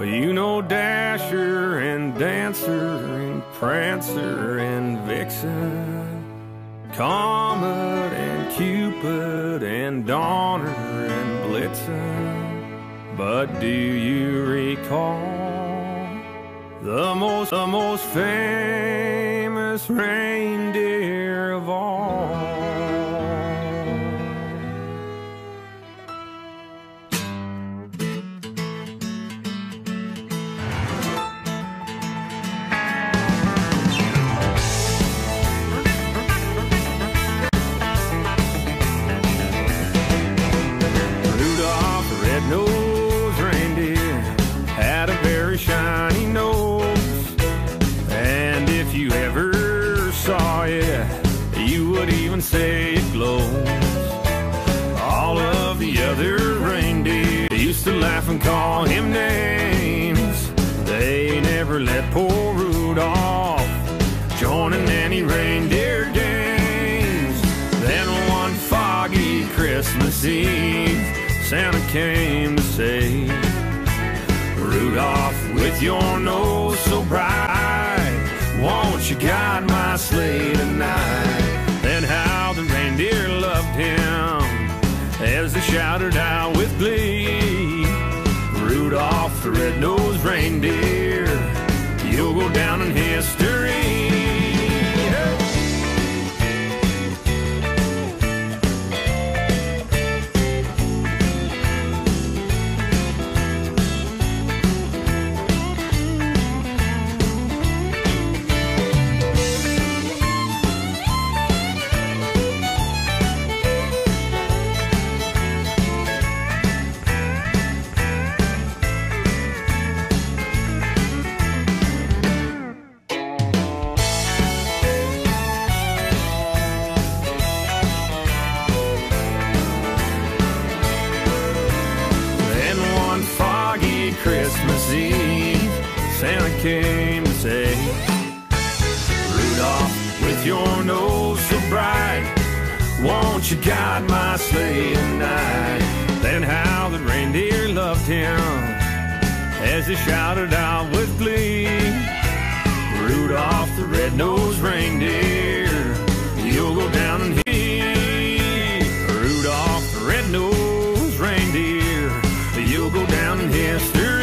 You know Dasher and Dancer and Prancer and Vixen, Comet and Cupid and Donner and Blitzen. But do you recall the most famous reindeer of all? Red-nosed reindeer had a very shiny nose, and if you ever saw it, you would even say it glows. All of the other reindeer used to laugh and call him names. They never let poor Rudolph join in any reindeer games. Then one foggy Christmas Eve, Santa came to say, Rudolph, with your nose so bright, won't you guide my sleigh tonight? Then how the reindeer loved him as they shouted out with glee, Rudolph the red-nosed reindeer, you'll go down in history. Christmas Eve, Santa came to say, Rudolph, with your nose so bright, won't you guide my sleigh tonight? Then how the reindeer loved him as they shouted out with glee, Rudolph the red-nosed reindeer, you'll go down in history. Rudolph the red-nosed reindeer, you'll go down in history.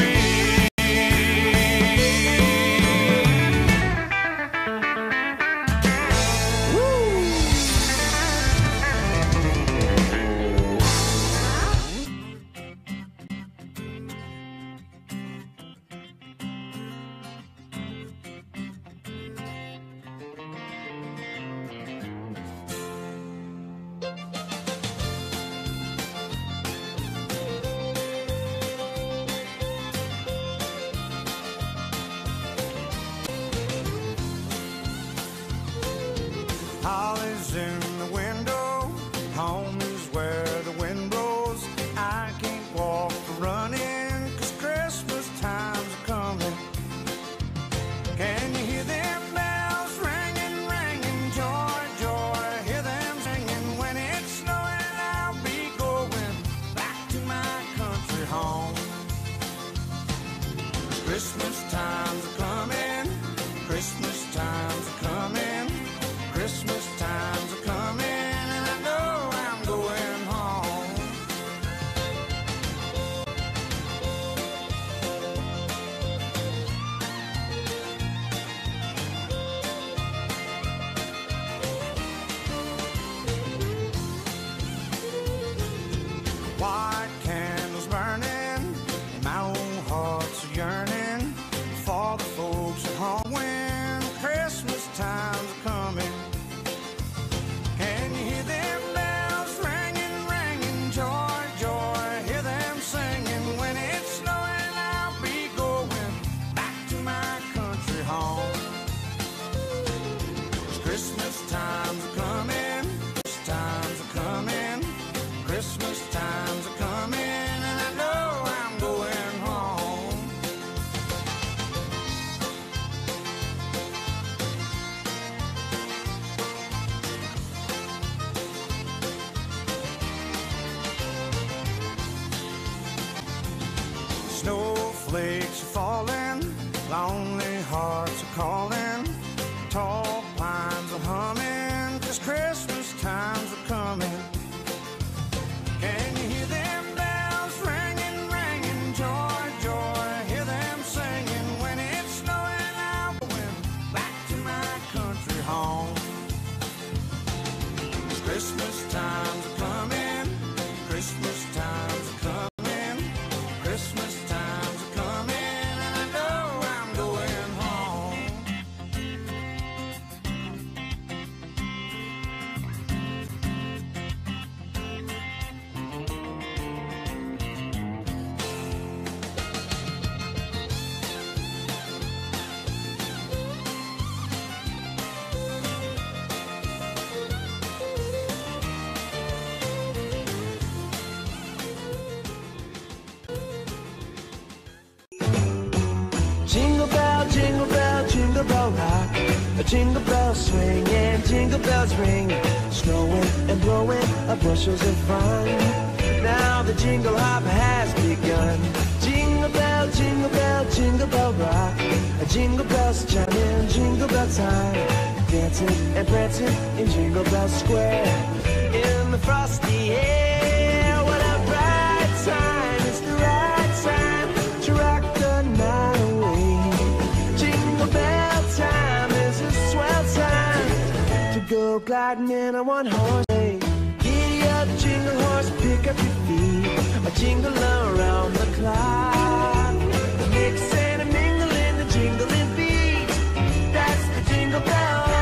Snowflakes are falling, lonely hearts are calling, tall pines are humming, 'cause Christmas times are coming. Can you hear them bells ringing, ringing, joy, joy? Hear them singing when it's snowing out. Going back to my country home. 'Cause Christmas times are coming, Christmas times are coming, Christmas times are coming, and I know I'm going home. Jingle bell, jingle bell, jingle bell rock. A jingle bell swing and jingle bells ring. Snowing and blowing a bushels of fun. Now the jingle hop has begun. Jingle bell, jingle bell, jingle bell rock. A jingle bells chiming, jingle bell time. Dancing and prancing in Jingle Bell Square. In the frosty air, what a bright time. It's the right time to rock the night away. Jingle bell time is a swell time to go gliding in a one-horse sleigh. Giddy up, jingle horse, pick up your feet. A jingle around the clock. Mix and a mingle in the jingling beat. That's the Jingle Bell Rock.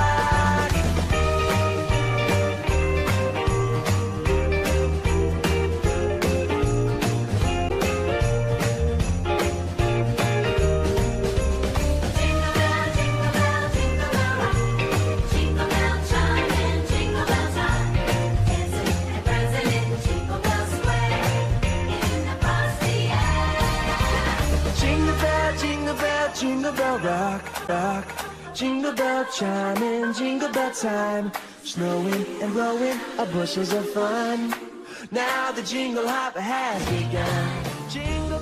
Jingle bell rock, rock. Jingle bell chiming, jingle bell time. Snowing and blowing a bushels of fun. Now the jingle hop has begun. Jingle